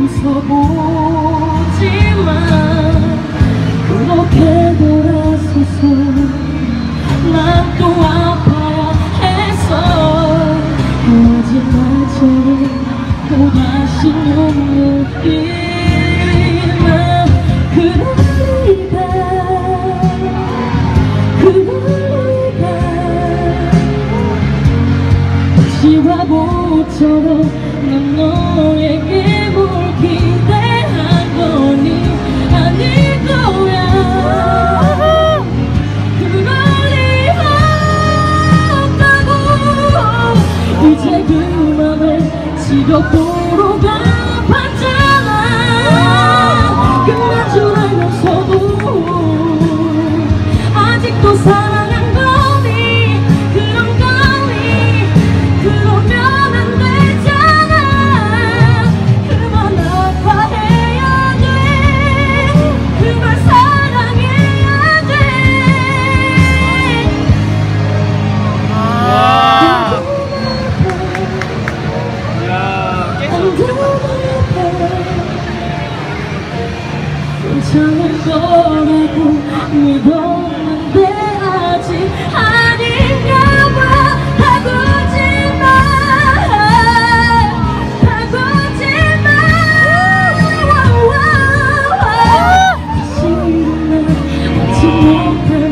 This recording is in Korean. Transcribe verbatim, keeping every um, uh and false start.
웃어보지만 그렇게 돌아서서 난 또 아파야 했어. 헤어진 날처럼 또다시 눈물이나 그럴 리가 그럴 리가 지화보처럼 난 너에게 뭘 기대한 거니 아닐 거야. 그럴 리 없다고. 이제 그 맘에 지겹도록 아팠잖아. 끝난 줄 알면서도 아직도 사랑한 거니 그런 거니. 그러면 안 되잖아. 그만 아파해야 돼. 그만 사랑해야 돼. 괜찮을 거라고 믿었는데 아직 아닌가 봐. 바꾸지마 바꾸지마. 다시 일어나 아직 못해